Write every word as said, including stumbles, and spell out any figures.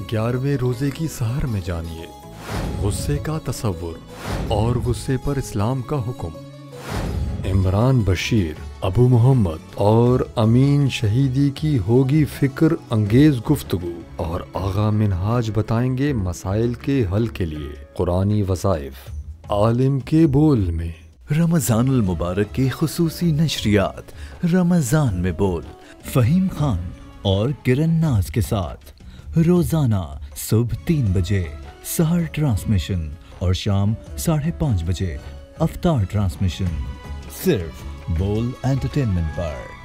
ग्यारहवें रोजे की सहर में जानिए गुस्से का तसव्वुर और गुस्से पर इस्लाम का हुक्म। इमरान बशीर, अबू मोहम्मद और अमीन शहीदी की होगी फिक्र अंगेज गुफ्तगू और आगा मिनहाज बताएंगे मसाइल के हल के लिए कुरानी वज़ाइफ। आलिम के बोल में रमज़ानुल मुबारक के खुसूसी नशरियात रमज़ान में बोल फ़हीम खान और किरण नाज के साथ रोजाना सुबह तीन बजे सहर ट्रांसमिशन और शाम साढ़े पाँच बजे अफ्तार ट्रांसमिशन, सिर्फ बोल एंटरटेनमेंट पर।